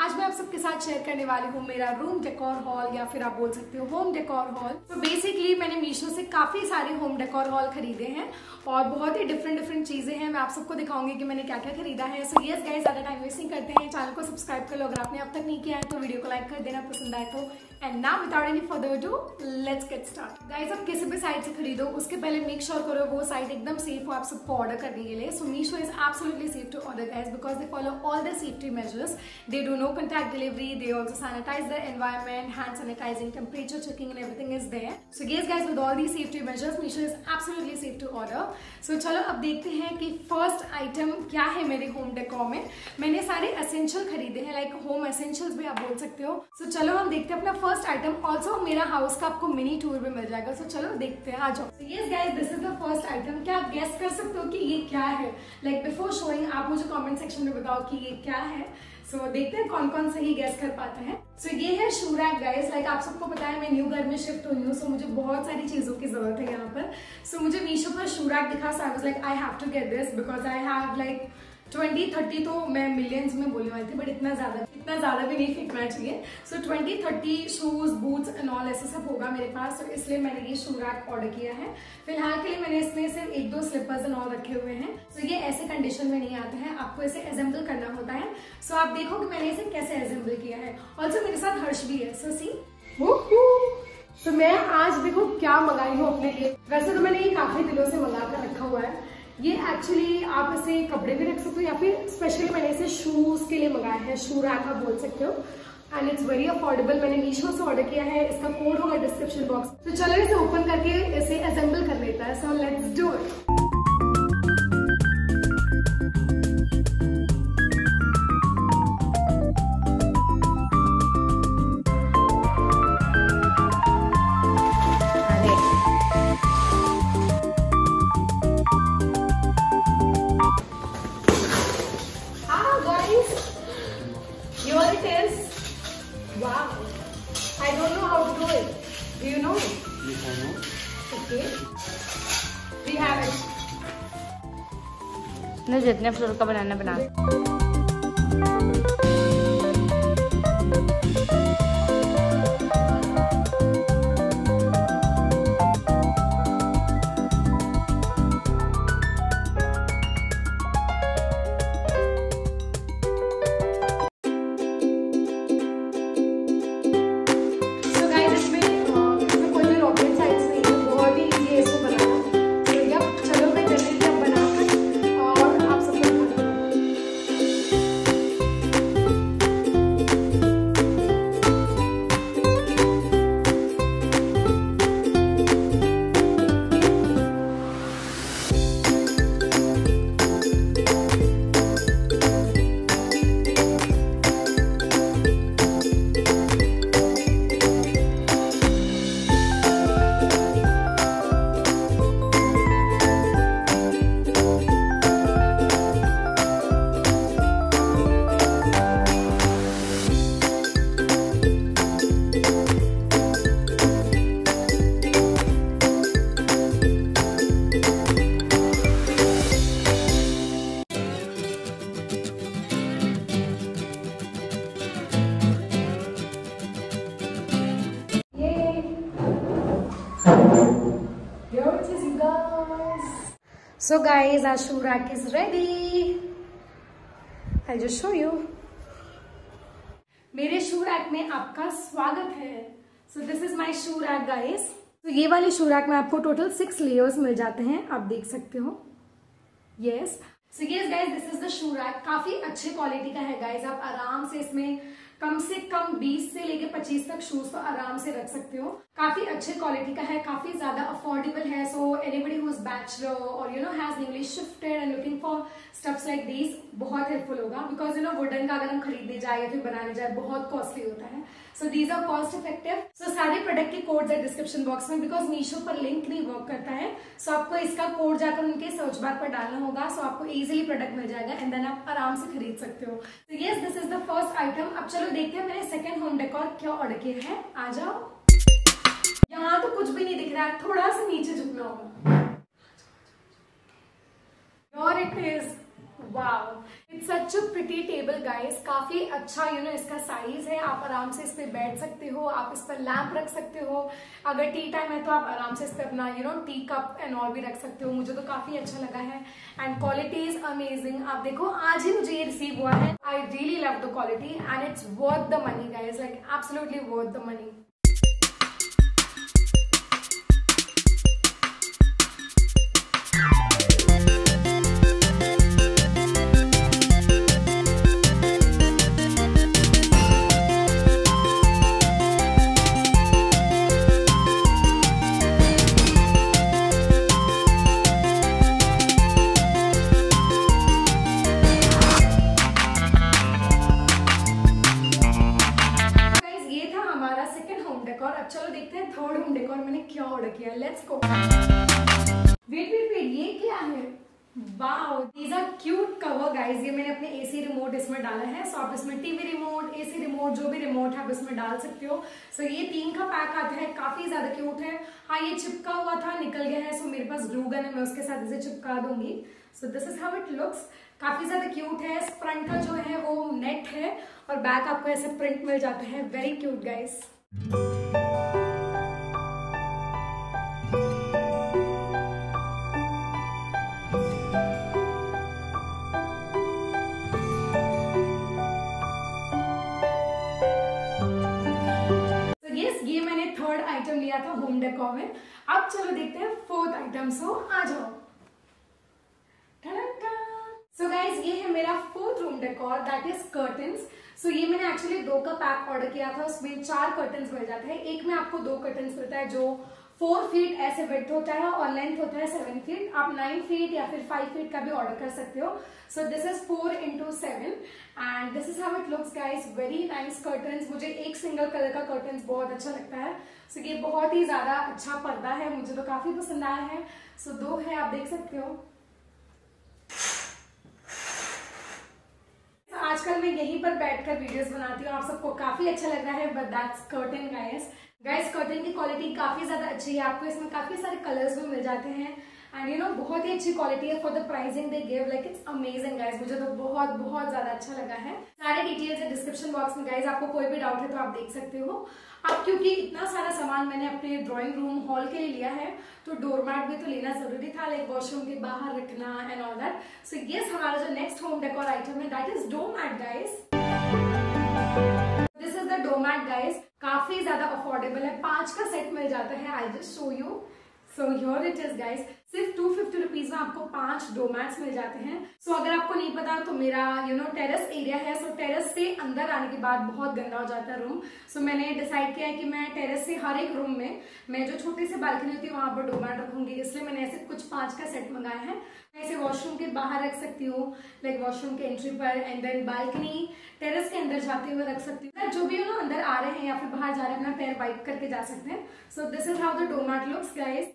आज मैं आप सबके साथ शेयर करने वाली हूँ मेरा रूम डेकोर हॉल या फिर आप बोल सकते हो होम डेकोर हॉल। तो बेसिकली मैंने मीशो से काफी सारे होम डेकोर हॉल खरीदे हैं और बहुत ही डिफरेंट चीजें हैं। मैं आप सबको दिखाऊंगी कि मैंने क्या क्या खरीदा है। सो यस गाइस, ज्यादा टाइम वेस्ट नहीं करते हैं, चैनल को सब्सक्राइब कर लो अगर आपने अब तक नहीं किया है तो वीडियो को लाइक कर देना पसंद आए तो। And now without any further ado let's get start. Guys, आप किसी भी साइट से खरीदो उसके पहले मेक श्योर करो वो साइट एकदम सेफ हो आप सबको ऑर्डर करने के लिए। So Meesho is absolutely safe to order guys because they follow all the safety measures. They do no contact delivery. They also sanitize the environment, hand sanitizing, temperature checking and everything is there. So yes guys, with all these safety measures, Meesho is absolutely safe to order. So चलो अब देखते हैं कि first item क्या है मेरे home decor में। मैंने सारे एसेंशियल खरीदे हैं, लाइक होम एसेंशियल्स भी आप बोल सकते हो। So चलो हम देखते हैं अपना फर्स्ट आइटम। ऑल्सो मेरा हाउस का आपको मिनी टूर भी मिल जाएगा। So चलो देखते हैं, आ जाओ। So yes guys, this is the first item। क्या आप गेस कर सकते हो कि ये क्या है? लाइक बिफोर शोइंग आप मुझे कॉमेंट सेक्शन में बताओ कि ये क्या है। सो देखते हैं कौन कौन सही गैस कर पाता है। सो ये है शू रैक गाइस। लाइक आप सबको पता है मैं न्यू घर में शिफ्ट हुई हूँ, सो मुझे बहुत सारी चीजों की जरूरत है यहाँ पर। सो मुझे मीशो पर शू रैक दिखा, so I was like I have to get this because I have like 20-30 तो मैं मिलियंस में बोलने वाली थी, बट इतना ज्यादा भी नहीं फेंकना चाहिए। So 20-30 shoes boots and all ऐसे सब होगा मेरे पास, तो इसलिए मैंने ये शू रैक ऑर्डर किया है। फिलहाल के लिए मैंने इसमें सिर्फ 1-2 स्लीपर्स एंड ऑल रखे हुए हैं। सो ये ऐसे कंडीशन में नहीं आते हैं, आपको इसे असेंबल करना होता है। सो आप देखो कि मैंने इसे कैसे असेंबल किया है। ऑल्सो मेरे साथ हर्ष भी है। सो सी तो मैं आज देखो क्या मंगाई हूँ अपने लिए। वैसे तो मैंने ये काफी दिनों से मंगा कर रखा हुआ है। ये एक्चुअली आप इसे कपड़े भी रख सकते हो या फिर स्पेशली मैंने इसे शूज के लिए मंगाया है। शू रैक आप बोल सकते हो एंड इट्स वेरी अफोर्डेबल। मैंने मीशो से ऑर्डर किया है, इसका कोड होगा डिस्क्रिप्शन बॉक्स। तो चलो इसे ओपन करके इसे असेंबल कर लेता है। So let's do it. Wow, I don't know how to do it. Do you know? Yes, I know. Okay. We have it. ना जितने फ्लोर का बनाना बना। So guys, our shoe rack is ready. I'll just show you. मेरे shoe rack में आपका स्वागत है। So this is my shoe rack guys. तो ये वाले शू रैक में आपको टोटल 6 लेयर्स मिल जाते हैं, आप देख सकते हो। Yes. So yes guys, this is the shoe rack. काफी अच्छे क्वालिटी का है guys। आप आराम से इसमें कम से कम 20 से लेके 25 तक शूज तो आराम से रख सकते हो। काफी अच्छे क्वालिटी का है, काफी ज्यादा अफोर्डेबल है। So anybody who is bachelor और you know has newly shifted and looking for stuffs like these बहुत हेल्पफुल होगा बिकॉज यू नो वुडन का अगर हम खरीदने जाए या फिर बनाने जाए बहुत कॉस्टली होता है। So these are cost effective. So सारे प्रोडक्ट के कोड्स है डिस्क्रिप्शन बॉक्स में बिकॉज मीशो पर लिंक नहीं वर्क करता है। सो आपको इसका कोड जाकर उनके सर्च बार पर डालना होगा। सो आपको इजिली प्रोडक्ट मिल जाएगा एंड देन आप आराम से खरीद सकते हो। तो yes, this is the first item. अब चलो देखते हैं मैंने सेकंड होम डेकोर क्या ऑर्डर किया है। आ जाओ। यहाँ तो कुछ भी नहीं दिख रहा है, थोड़ा सा नीचे झुकना होगा। और it is wow, it's such a pretty table guys. काफी अच्छा इसका साइज है। आप आराम से इस पे बैठ सकते हो, आप इस पर लैंप रख सकते हो। अगर टी टाइम है तो आप आराम से इस पे अपना टी कप एंड ऑल भी रख सकते हो। मुझे तो काफी अच्छा लगा है एंड क्वालिटी इज अमेजिंग। आप देखो, आज ही मुझे ये रिसीव हुआ है। I really love the quality and it's worth the money guys, like absolutely worth the money. अब चलो देखते हैं थर्ड होम डेकोर मैंने क्या ऑर्डर किया। Let's go. वेट, ये क्या है? Wow, these are cute cover guys. ये मैंने अपने एसी रिमोट इसमें डाला है। सो आप इसमें टीवी रिमोट, एसी रिमोट, जो भी रिमोट है आप इसमें डाल सकते हो। सो ये 3 का पैक आता है, काफी ज्यादा क्यूट है। हाँ, ये चिपका हुआ था, निकल गया है। सो मेरे पास ग्लू गन है, मैं उसके साथ इसे चिपका दूंगी। So this is how it looks. काफी ज्यादा क्यूट है। फ्रंट का जो है वो नेट है और बैक आपको ऐसे प्रिंट मिल जाता है। Very cute guys. Third item लिया था होम डेकोर में। अब चलो देखते हैं फोर्थ आइटम। सो आ जाओ। सो गाइज, ये है मेरा fourth room decor, that is curtains. So ये मैंने एक्चुअली 2 का पैक ऑर्डर किया था। उसमें 4 कर्टन्स मिल जाते हैं। एक में आपको 2 कर्टन्स मिलता है जो 4 फीट ऐसे विड्थ होता है और लेंथ होता है 7 फीट। आप 9 फीट या फिर 5 फीट का भी ऑर्डर कर सकते हो। So this is 4x7 and this is how it looks guys. Very nice curtains. मुझे एक सिंगल कलर का कर्टन्स बहुत अच्छा लगता है। सो ये बहुत ही ज्यादा अच्छा पर्दा है, मुझे तो काफी पसंद आया है। सो 2 है, आप देख सकते हो। आजकल मैं यहीं पर बैठकर वीडियोस बनाती हूँ, आप सबको काफी अच्छा लग रहा है। But that's curtain guys. Curtain की क्वालिटी काफी ज्यादा अच्छी है। आपको इसमें काफी सारे कलर्स भी मिल जाते हैं एंड बहुत ही अच्छी क्वालिटी है for the pricing they give. Like it's amazing guys. मुझे तो बहुत बहुत ज्यादा अच्छा लगा है। सारे डिटेल्स है डिस्क्रिप्शन बॉक्स में गाइस। आपको कोई भी डाउट है तो आप देख सकते हो। अब क्योंकि इतना सारा सामान मैंने अपने ड्राइंग रूम हॉल के लिए लिया है तो डोरमैट भी तो लेना जरूरी था, लाइक वॉशरूम के बाहर रखना and all that. So yes, हमारा जो नेक्स्ट होम डेकोर आइटम है that is doormat guys. This is the doormat guys. काफी ज्यादा अफोर्डेबल है, 5 का सेट मिल जाता है। I just show you. So here it is guys. सिर्फ 250 रुपीज में आपको 5 डोमैट्स मिल जाते हैं। सो अगर आपको नहीं पता तो मेरा टेरेस एरिया है। सो टेरेस से अंदर आने के बाद बहुत गंदा हो जाता है रूम। सो मैंने डिसाइड किया है कि मैं टेरेस से हर एक रूम में मैं जो छोटी सी बालकनी होती है वहां पर डोमैट रखूंगी। इसलिए मैंने ऐसे कुछ 5 का सेट मंगाया है। मैं इसे वॉशरूम के बाहर रख सकती हूँ, लाइक वॉशरूम के एंट्री पर, एंड देन बालकनी टेरेस के अंदर जाते हुए रख सकती हूँ। जो भी अंदर आ रहे हैं या फिर बाहर जा रहे हैं अपना पैर वाइप करके जा सकते हैं। So this is how the doormat looks guys.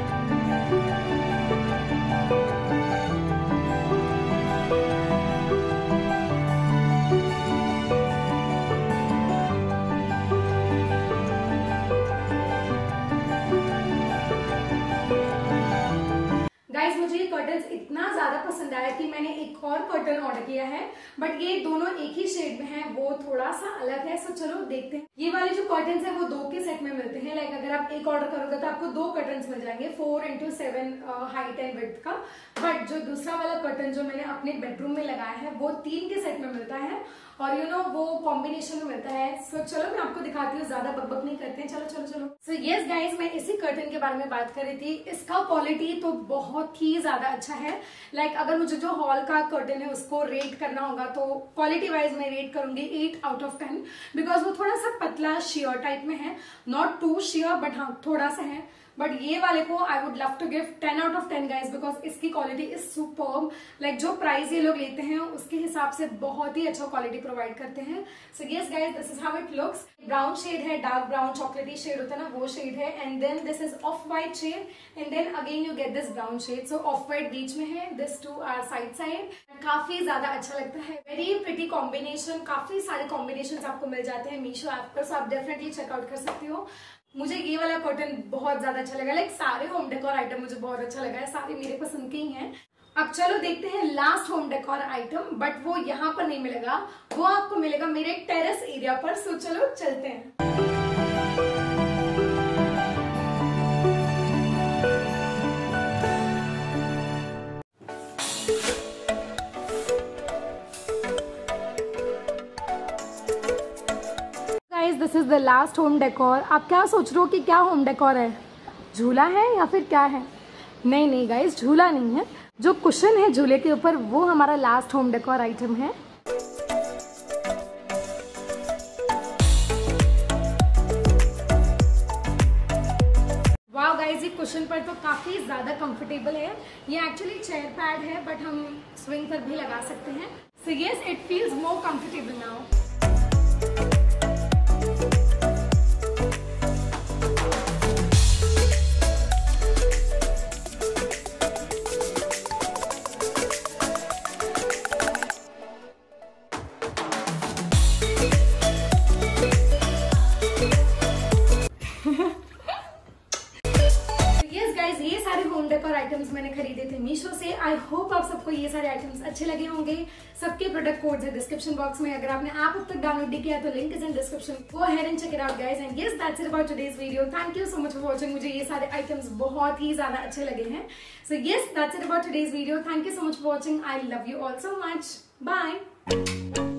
Guys, मुझे ये कर्टन्स इतना ज्यादा पसंद आया कि मैंने एक और कर्टन ऑर्डर किया है। बट ये दोनों एक ही शेड में है, वो थोड़ा सा अलग है। सो चलो देखते हैं। ये वाले जो कर्टन्स है वो 2 के सेट में मिलते हैं। लाइक अगर आप एक ऑर्डर करोगे तो आपको 2 कर्टन्स मिल जाएंगे, 4x7 हाइट एंड विड्थ का। बट जो दूसरा वाला कर्टन जो मैंने अपने बेडरूम में लगाया है वो 3 के सेट में मिलता है और वो कॉम्बिनेशन में मिलता है। सो चलो मैं आपको दिखाती हूँ, ज्यादा बकबक नहीं करते हैं। चलो चलो चलो। सो यस गाइस, मैं इसी कर्टन के बारे में बात कर रही थी। इसका क्वालिटी तो बहुत ही ज्यादा अच्छा है। लाइक अगर मुझे जो हॉल का कर्टन है उसको रेट करना होगा तो क्वालिटी वाइज मैं रेट करूंगी 8/10 बिकॉज वो थोड़ा सा पतला शेयर टाइप में है, नॉट टू शेयर बट हाँ थोड़ा सा है। बट ये वाले को I would love to give 10/10 guys because इसकी क्वालिटी इज सुपर्ब। लाइक जो प्राइस ये लोग लेते हैं उसके हिसाब से बहुत ही अच्छा क्वालिटी प्रोवाइड करते हैं। So yes guys, this is how it looks. Brown shade है, डार्क ब्राउन चॉकलेटी शेड होता है ना, वो शेड है। And then this is off white shade and then again you get this brown shade. So off white बीच में है, this 2 are side side. काफी ज्यादा अच्छा लगता है। वेरी प्रिटी कॉम्बिनेशन, काफी सारे कॉम्बिनेशन आपको मिल जाते हैं मीशो ऐप पर। सो आप डेफिनेटली चेकआउट कर सकते हो। मुझे ये वाला कर्टन बहुत ज्यादा अच्छा लगा। लाइक सारे होम डेकोर आइटम मुझे बहुत अच्छा लगा है, सारे मेरे पसंद के ही हैं। अब चलो देखते हैं last home decor item, but वो यहाँ पर नहीं मिलेगा, वो आपको मिलेगा मेरे टेरेस एरिया पर। सो चलो चलते हैं। Guys this is the last home decor. आप क्या सोच रहे हो कि क्या होम डेकोर है, झूला है या फिर क्या है? नहीं नहीं गाइस, झूला नहीं है। जो कुशन है झूले के ऊपर वो हमारा लास्ट होम डेकोर आइटम है। वाओ गाइस, ये कुशन पर तो काफी ज्यादा कंफर्टेबल है। ये एक्चुअली चेयर पैड है, बट हम स्विंग पर भी लगा सकते हैं। So yes, it feels more comfortable now. ये सारे होम डेकोर आइटम्स मैंने खरीदे थे मीशो से। आई होप आप सबको ये सारे आइटम्स अच्छे लगे होंगे। सबके प्रोडक्ट कोड्स है डिस्क्रिप्शन बॉक्स में। अगर आपने ऐप अब तक डाउनलोड नहीं किया तो link is in description. Go ahead and check it out guys. And yes, that's it about today's video. Thank you so much for watching. मुझे ये सारे आइटम्स बहुत ही ज्यादा अच्छे लगे हैं। So yes, that's it about today's video. Thank you so much for watching. I love you all so much. Bye.